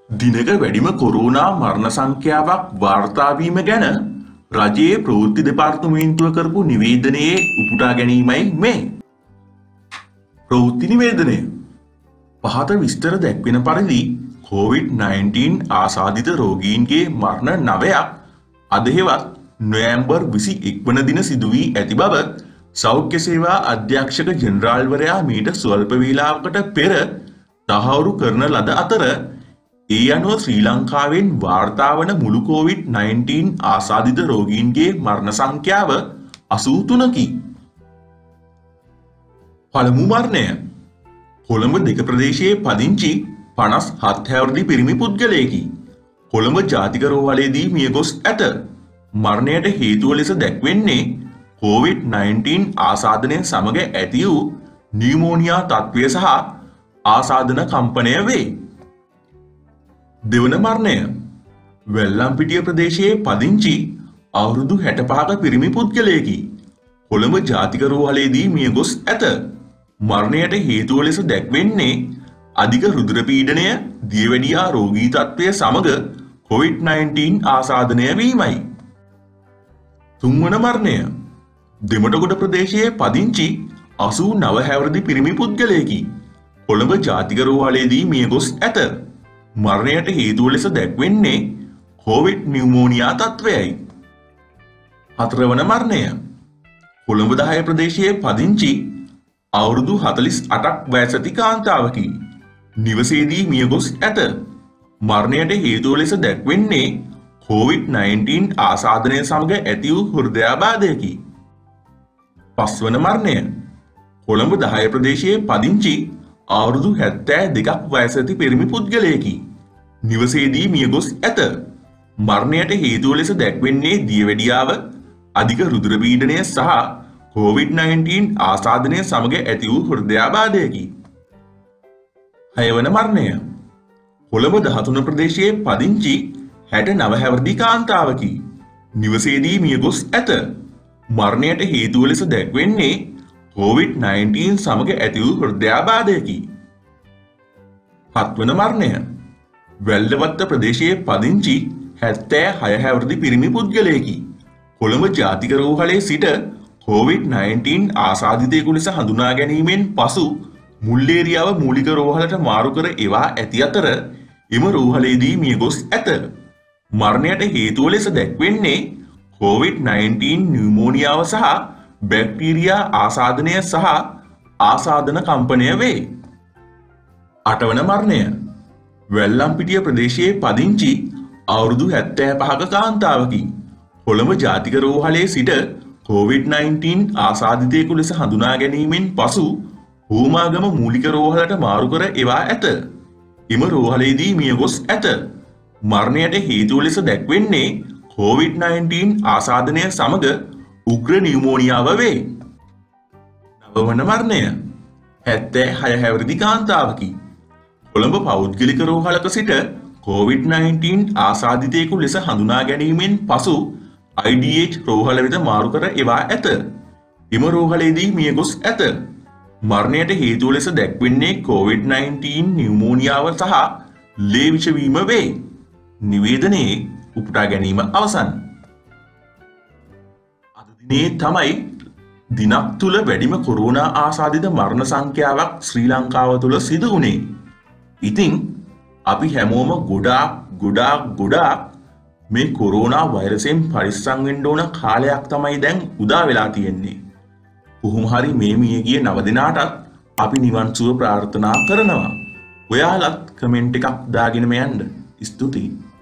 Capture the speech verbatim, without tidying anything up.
දිනක වැඩිම කොරෝනා මරණ සංඛ්‍යාවක් වාර්තා වීම ගැන රජයේ ප්‍රවෘත්ති දෙපාර්තමේන්තුව කරපු නිවේදනයේ උපුටා ගැනීමයි මේ. ප්‍රවෘත්ති නිවේදනය. පහත විස්තර දැක්වෙන පරිදි කොවිඩ් නයින්ටීන් ආසාදිත රෝගීන්ගේ මරණ නවයක් අද හෙවත් නොවැම්බර් විසි එක් වන දින සිදු වී ඇති බව සෞඛ්‍ය සේවා අධ්‍යක්ෂක ජෙනරාල්වරයා මීට ස්වල්ප වේලාවකට පෙර තහවුරු කරන ලද අතර ඒ අනුව ශ්‍රී ලංකාවෙන් වාර්තා වන මුළු කොවිඩ් නයින්ටීන් ආසාදිත රෝගීන්ගේ මරණ සංඛ්‍යාව අසූ තුනකි. පළමු මරණය කොළඹ දෙක ප්‍රදේශයේ පදිංචි පනස් හත් හැවිරිදි පිරිමි පුද්ගලයෙකි. කොළඹ ජාතික රෝහලේදී මියගොස් ඇත. මරණයට හේතුව ලෙස දැක්වෙන්නේ කොවිඩ් නයින්ටීන් ආසාදනය සමග ඇති වූ නියුමෝනියා තත්ත්වය සහ ආසාදන කම්පනය වේ. දෙවන මරණය වෙල්ලම්පිටිය ප්‍රදේශයේ පදිංචි අවුරුදු හැට පහක පිරිමි පුද්ගලයෙකි. කොළඹ ජාතික රෝහලේදී මියගොස් ඇත. මරණයට හේතුව ලෙස දැක්වෙන්නේ අධික රුධිර පීඩනය, දියවැඩියා රෝගී තත්ත්වය සමග කොවිඩ් නයින්ටීන් ආසාදනය වීමයි. තුන්වන මරණය දෙමටගොඩ ප්‍රදේශයේ පදිංචි අසූ නව හැවිරිදි පිරිමි පුද්ගලයෙකි. කොළඹ ජාතික රෝහලේදී මියගොස් ඇත. මරණයට හේතුව ලෙස දැක්වෙන්නේ කොවිඩ් නියුමෝනියා තත්ත්වයයි. හතරවන මරණය කොළඹ දහය ප්‍රදේශයේ පදිංචි අවුරුදු හතළිස් අටක් වයස ඇති කාන්තාවකි. නිවසේදී මියගොස් ඇත. මරණයට හේතුව ලෙස දැක්වෙන්නේ කොවිඩ් නයින්ටීන් ආසාදනය සමග ඇති වූ හෘදයාබාධයකි. පස්වන මරණය කොළඹ දහය ප්‍රදේශයේ පදිංචි අවුරුදු හැත්තෑ දෙකක් වයස ඇති පිරිමි පුද්ගලයෙකි. නිවසේදී මියගොස් ඇත. මරණයට හේතුව ලෙස දැක්වෙන්නේ දියවැඩියාව, අධික රුධිර පීඩනය සහ කොවිඩ් නයින්ටීන් ආසාදනය සමග ඇති වූ හෘදයාබාධයකි. හයවන මරණය කොළඹ දහතුන ප්‍රදේශයේ පදිංචි හැට නව හැවිරිදි කාන්තාවකි. නිවසේදී මියගොස් ඇත. මරණයට හේතුව ලෙස දැක්වෙන්නේ කොවිඩ් නයින්ටීන් සමග ඇති වූ හෘදයාබාධයකි. හත්වන මරණය වැල්ලවත්ත ප්‍රදේශයේ පදිංචි හැත්තෑ හය හැවිරිදි පිරිමි පුද්ගලයෙකි. කොළඹ ජාතික රෝහලේ සිට කොවිඩ් නයින්ටීන් ආසාදිතයෙකු ලෙස හඳුනා ගැනීමෙන් පසු මුල්ලේරියාව මූලික රෝහලට මාරු කර එවා ඇති අතර එම රෝහලේදී මියගොස් ඇත. මරණයට හේතුව ලෙස දැක්වෙන්නේ කොවිඩ් නයින්ටීන් නියුමෝනියාව සහ බැක්ටීරියා ආසාදනය සහ ආසාදන කම්පනය වේ. අටවන මරණය වෙල්ලම්පිටිය ප්‍රදේශයේ පදිංචි අවුරුදු හැත්තෑ පහක කාන්තාවකි. කොළඹ ජාතික රෝහලේ සිට කොවිඩ් නයින්ටීන් ආසාදිතයෙකු ලෙස හඳුනා ගැනීමෙන් පසු හෝමාගම මූලික රෝහලට මාරු කර එවා ඇත. එම රෝහලේදී මියගොස් ඇත. මරණයට හේතුව ලෙස දැක්වෙන්නේ කොවිඩ් නයින්ටීන් ආසාදනය සමග උග්‍ර නියුමෝනියාව වේ. නවවන මරණය හැත්තෑ හය හැවිරිදි කාන්තාවකි. කොළඹ පෞද්ගලික රෝහලක සිට කොවිඩ් නයින්ටීන් ආසාදිතයෙකු ලෙස හඳුනා ගැනීමෙන් පසු අයි ඩී එච් රෝහල වෙත මාරු කර එවා ඇත. එම රෝහලේදී මියගොස් ඇත. මරණයට හේතුව ලෙස දැක්වෙන්නේ කොවිඩ් නයින්ටීන් නියුමෝනියාව සහ ලේ විෂවීම වේ. නිවේදනයේ උපුටා ගැනීම අවසන්. අද දිනේ තමයි දිනක් තුල වැඩිම කොරෝනා ආසාදිත මරණ සංඛ්‍යාවක් ශ්‍රී ලංකාව තුල සිදු වුණේ. ඉතින් අපි හැමෝම ගොඩාක් ගොඩාක් ගොඩාක් මේ කොරෝනා වෛරසයෙන් පරිස්සම් වෙන්න ඕන කාලයක් තමයි දැන් උදා වෙලා තියෙන්නේ. කොහොම හරි මේ මියගිය නව දෙනාටත් අපි නිවන් සුව ප්‍රාර්ථනා කරනවා. ඔයාලත් කමෙන්ට් එකක් දාගෙන යන්න. ස්තුතියි.